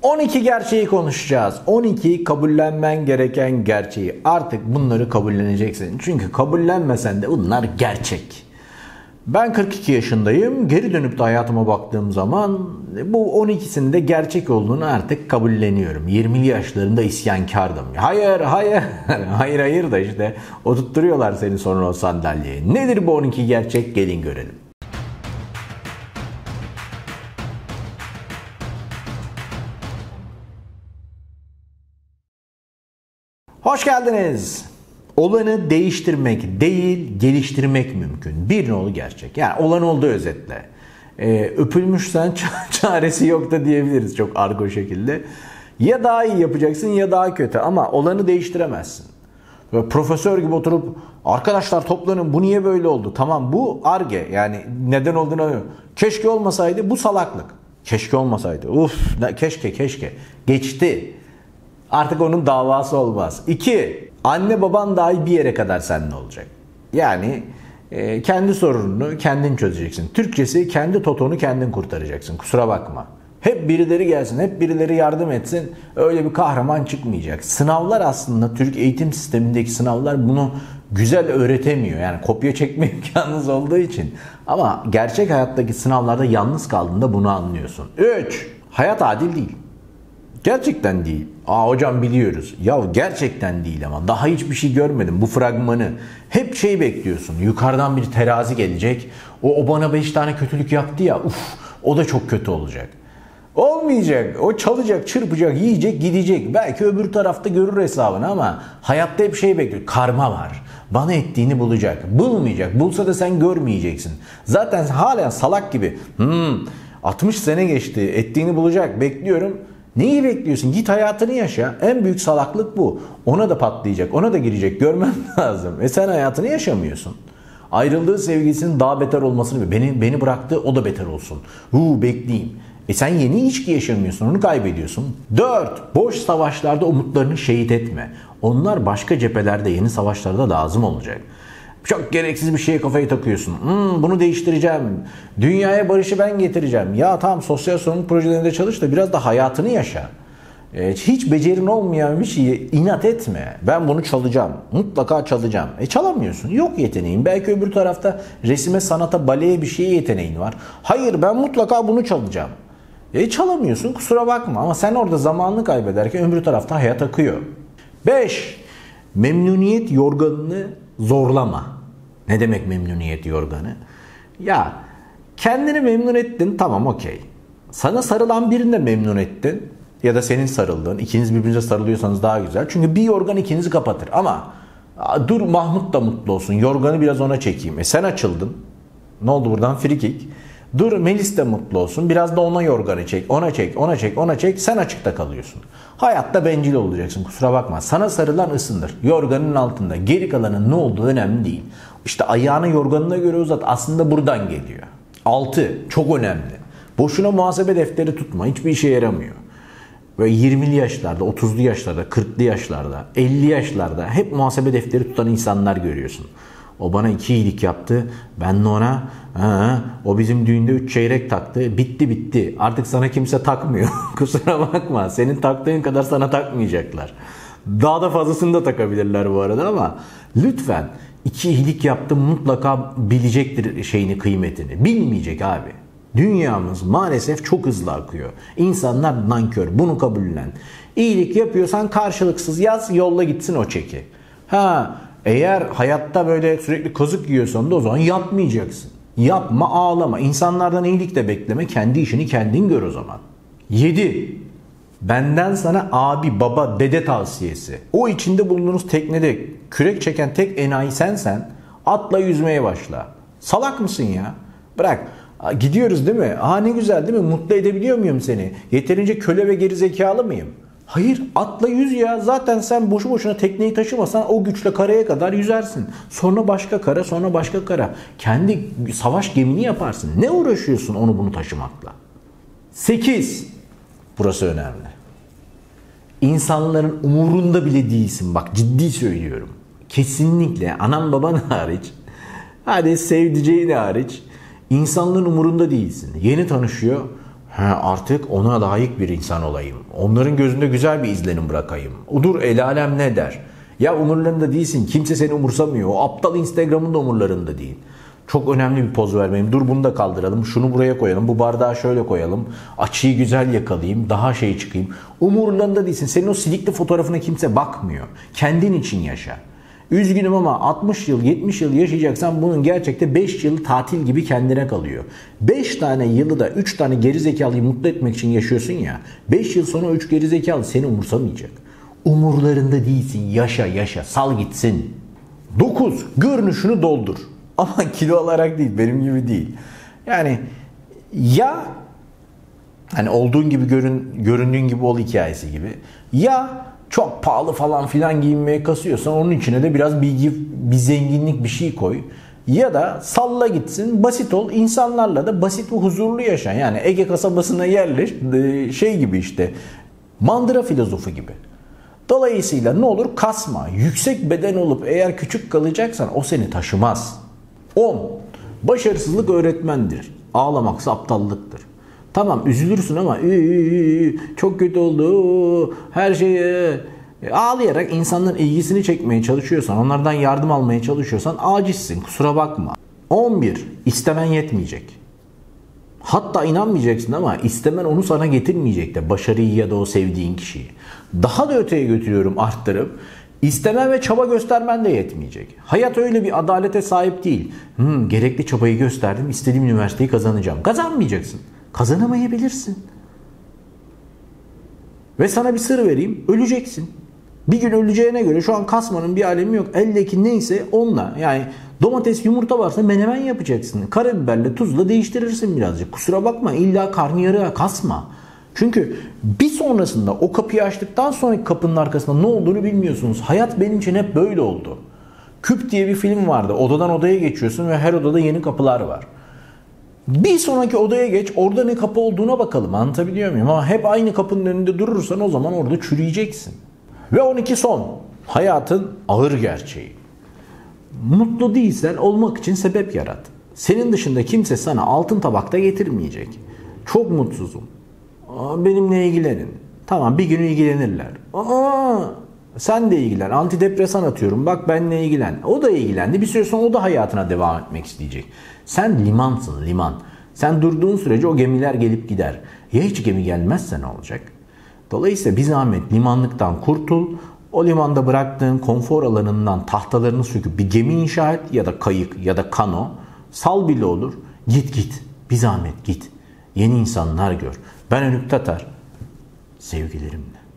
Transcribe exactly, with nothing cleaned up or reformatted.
on iki gerçeği konuşacağız. on iki kabullenmen gereken gerçeği. Artık bunları kabulleneceksin. Çünkü kabullenmesen de bunlar gerçek. Ben kırk iki yaşındayım. Geri dönüp de hayatıma baktığım zaman bu on ikisinin de gerçek olduğunu artık kabulleniyorum. yirmili yaşlarında isyankardım. Hayır, hayır, hayır, hayır da işte oturtturuyorlar seni sonra o sandalyeye. Nedir bu on iki gerçek? Gelin görelim. Hoş geldiniz. Olanı değiştirmek değil, geliştirmek mümkün. Bir nolu gerçek. Yani olan oldu özetle. Ee, öpülmüşsen çaresi yok da diyebiliriz çok argo şekilde. Ya daha iyi yapacaksın ya daha kötü ama olanı değiştiremezsin. Böyle profesör gibi oturup arkadaşlar toplanın bu niye böyle oldu? Tamam bu arge yani neden olduğunu anlıyorum. Keşke olmasaydı bu salaklık. Keşke olmasaydı. Uf keşke keşke. Geçti. Artık onun davası olmaz. İki, anne baban dahi bir yere kadar seninle olacak. Yani e, kendi sorununu kendin çözeceksin. Türkçesi kendi totonu kendin kurtaracaksın. Kusura bakma. Hep birileri gelsin, hep birileri yardım etsin. Öyle bir kahraman çıkmayacak. Sınavlar aslında Türk eğitim sistemindeki sınavlar bunu güzel öğretemiyor. Yani kopya çekme imkanınız olduğu için. Ama gerçek hayattaki sınavlarda yalnız kaldığında bunu anlıyorsun. Üç, hayat adil değil. Gerçekten değil. Aa hocam biliyoruz. Ya gerçekten değil ama daha hiçbir şey görmedim. Bu fragmanı hep şey bekliyorsun. Yukarıdan bir terazi gelecek. O, o bana beş tane kötülük yaptı ya. Uf, o da çok kötü olacak. Olmayacak. O çalacak, çırpacak, yiyecek, gidecek. Belki öbür tarafta görür hesabını ama hayatta hep şey bekliyor. Karma var. Bana ettiğini bulacak. Bulmayacak. Bulsa da sen görmeyeceksin. Zaten halen salak gibi. Hmm, altmış sene geçti. Ettiğini bulacak. Bekliyorum. Neyi bekliyorsun? Git hayatını yaşa. En büyük salaklık bu. Ona da patlayacak, ona da girecek. Görmen lazım. E sen hayatını yaşamıyorsun. Ayrıldığı sevgilisinin daha beter olmasını, beni beni bıraktı o da beter olsun. Huu bekleyeyim. E sen yeni ilişki yaşamıyorsun, onu kaybediyorsun. Dört, boş savaşlarda umutlarını şehit etme. Onlar başka cephelerde, yeni savaşlarda lazım olacak. Çok gereksiz bir şeye kafayı takıyorsun. Hmm, bunu değiştireceğim. Dünyaya barışı ben getireceğim. Ya tamam sosyal sorumluluk projelerinde çalış da biraz da hayatını yaşa. Ee, hiç becerin olmayan bir şeyi inat etme. Ben bunu çalacağım. Mutlaka çalacağım. E çalamıyorsun. Yok yeteneğin. Belki öbür tarafta resime, sanata, baleye bir şeye yeteneğin var. Hayır ben mutlaka bunu çalacağım. E çalamıyorsun kusura bakma ama sen orada zamanını kaybederken öbür tarafta hayat akıyor. Beş, memnuniyet yorganını zorlama. Ne demek memnuniyet yorganı? Ya kendini memnun ettin tamam okey. Sana sarılan birini de memnun ettin. Ya da senin sarıldığın. İkiniz birbirinize sarılıyorsanız daha güzel. Çünkü bir yorgan ikinizi kapatır. Ama dur Mahmut da mutlu olsun. Yorganı biraz ona çekeyim. E sen açıldın. Ne oldu buradan? Free kick. Dur Melis de mutlu olsun. Biraz da ona yorganı çek. Ona çek, ona çek, ona çek. Sen açıkta kalıyorsun. Hayatta bencil olacaksın. Kusura bakma. Sana sarılan ısındır. Yorganın altında. Geri kalanın ne olduğu önemli değil. İşte ayağını yorganına göre uzat. Aslında buradan geliyor. Altı. Çok önemli. Boşuna muhasebe defteri tutma. Hiçbir işe yaramıyor. Böyle yirmili yaşlarda, otuzlu yaşlarda, kırklı yaşlarda, elli yaşlarda hep muhasebe defteri tutan insanlar görüyorsun. O bana iki iyilik yaptı. Ben de ona ha, o bizim düğünde üç çeyrek taktı. Bitti bitti. Artık sana kimse takmıyor. Kusura bakma. Senin taktığın kadar sana takmayacaklar. Daha da fazlasını da takabilirler bu arada ama lütfen iki iyilik yaptım mutlaka bilecektir şeyini, kıymetini. Bilmeyecek abi. Dünyamız maalesef çok hızlı akıyor. İnsanlar nankör. Bunu kabullen. İyilik yapıyorsan karşılıksız yaz, yolla gitsin o çeki. Ha, eğer hayatta böyle sürekli kazık yiyorsan da o zaman yapmayacaksın. Yapma, ağlama. İnsanlardan iyilik de bekleme. Kendi işini kendin gör o zaman. Yedi. Benden sana abi, baba, dede tavsiyesi. O içinde bulunduğunuz teknede kürek çeken tek enayi sensen atla yüzmeye başla. Salak mısın ya? Bırak. Gidiyoruz değil mi? Aa ne güzel değil mi? Mutlu edebiliyor muyum seni? Yeterince köle ve geri zekalı mıyım? Hayır, atla yüz ya. Zaten sen boşu boşuna tekneyi taşımasan o güçle karaya kadar yüzersin. Sonra başka kara, sonra başka kara. Kendi savaş gemini yaparsın. Ne uğraşıyorsun onu bunu taşımakla? sekiz. Burası önemli. İnsanların umurunda bile değilsin. Bak ciddi söylüyorum. Kesinlikle anan baban hariç, hadi sevdiceğin hariç, İnsanlığın umurunda değilsin. Yeni tanışıyor. Ha, artık ona layık bir insan olayım. Onların gözünde güzel bir izlenim bırakayım. Dur el alem ne der? Ya umurlarında değilsin. Kimse seni umursamıyor. O aptal Instagram'ın da umurlarında değil. Çok önemli bir poz vermeyeyim. Dur bunu da kaldıralım. Şunu buraya koyalım. Bu bardağı şöyle koyalım. Açıyı güzel yakalayayım. Daha şey çıkayım. Umurlarında değilsin. Senin o silikli fotoğrafına kimse bakmıyor. Kendin için yaşa. Üzgünüm ama altmış yıl, yetmiş yıl yaşayacaksan bunun gerçekte beş yıl tatil gibi kendine kalıyor. beş tane yılı da üç tane gerizekalıyı mutlu etmek için yaşıyorsun ya. beş yıl sonra üç gerizekalı seni umursamayacak. Umurlarında değilsin. Yaşa yaşa. Sal gitsin. dokuz. Görünüşünü doldur. Ama kilo olarak değil. Benim gibi değil. Yani ya hani olduğun gibi görün, göründüğün gibi ol hikayesi gibi. Ya çok pahalı falan filan giyinmeye kasıyorsan onun içine de biraz bilgi, bir zenginlik bir şey koy. Ya da salla gitsin, basit ol, insanlarla da basit ve huzurlu yaşa. Yani Ege kasabasına yerleş, şey gibi işte, mandıra filozofu gibi. Dolayısıyla ne olur? Kasma. Yüksek beden olup eğer küçük kalacaksan o seni taşımaz. on. Başarısızlık öğretmendir. Ağlamaksa aptallıktır. Tamam üzülürsün ama çok kötü oldu, her şeye ağlayarak insanların ilgisini çekmeye çalışıyorsan, onlardan yardım almaya çalışıyorsan acizsin, kusura bakma. on bir. İstemen yetmeyecek. Hatta inanmayacaksın ama istemen onu sana getirmeyecek de, başarıyı ya da o sevdiğin kişiyi. Daha da öteye götürüyorum, arttırıp İstemen ve çaba göstermen de yetmeyecek. Hayat öyle bir adalete sahip değil. Hmm, gerekli çabayı gösterdim, istediğim üniversiteyi kazanacağım. Kazanmayacaksın. Kazanamayabilirsin. Ve sana bir sır vereyim. Öleceksin. Bir gün öleceğine göre şu an kasmanın bir alemi yok. Eldeki neyse onunla. Yani domates yumurta varsa menemen yapacaksın. Karabiberle tuzla değiştirirsin birazcık. Kusura bakma, illa karnıyarığa kasma. Çünkü bir sonrasında o kapıyı açtıktan sonraki kapının arkasında ne olduğunu bilmiyorsunuz. Hayat benim için hep böyle oldu. Küp diye bir film vardı. Odadan odaya geçiyorsun ve her odada yeni kapılar var. Bir sonraki odaya geç, orada ne kapı olduğuna bakalım, anlatabiliyor muyum? Ama hep aynı kapının önünde durursan o zaman orada çürüyeceksin. Ve on iki son. Hayatın ağır gerçeği. Mutlu değilsen olmak için sebep yarat. Senin dışında kimse sana altın tabakta getirmeyecek. Çok mutsuzum. Aa, benimle ilgilenin. Tamam, bir gün ilgilenirler. Aa, sen de ilgilen. Antidepresan atıyorum. Bak benimle ilgilen. O da ilgilendi. Bir süre sonra o da hayatına devam etmek isteyecek. Sen limansın, liman. Sen durduğun sürece o gemiler gelip gider. Ya hiç gemi gelmezse ne olacak? Dolayısıyla bir zahmet limanlıktan kurtul. O limanda bıraktığın konfor alanından tahtalarını söküp bir gemi inşa et ya da kayık ya da kano. Sal bile olur. Git git. Bir zahmet git. Yeni insanlar gör. Ben Önük Tatar. Sevgilerimle.